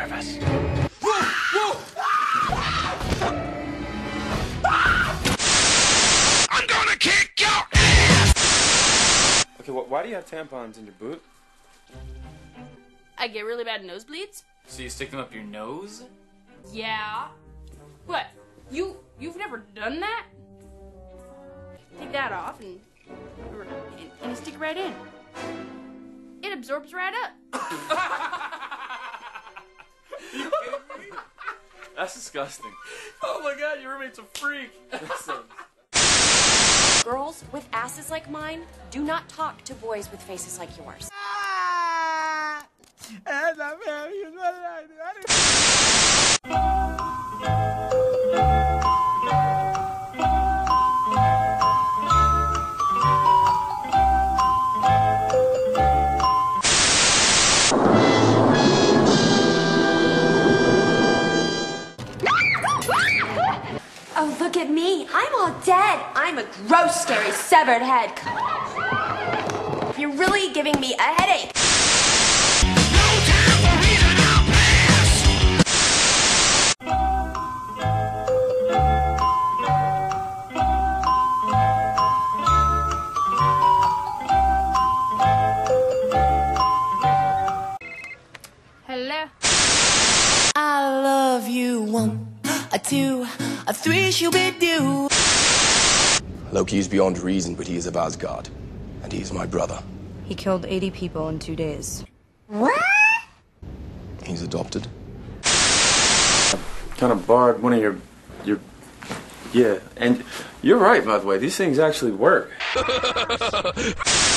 nervous. I'm gonna kick your ass! Okay, why do you have tampons in your boot? I get really bad nosebleeds. So you stick them up your nose? Yeah. What? You've never done that? Take that off and you stick it right in. It absorbs right up. You kidding me? That's disgusting. Oh my god, your roommate's a freak. Girls with asses like mine do not talk to boys with faces like yours. Oh, look at me. I'm all dead. I'm a gross, scary, severed head. You're really giving me a headache. No time for reason, I'll pass! Hello. I love you. 1, a 2, a 3, shoo-be-doo. Loki is beyond reason, but he is of Asgard, and he is my brother. He killed 80 people in 2 days. What? He's adopted. Kind of borrowed one of your... Yeah, and you're right, by the way. These things actually work.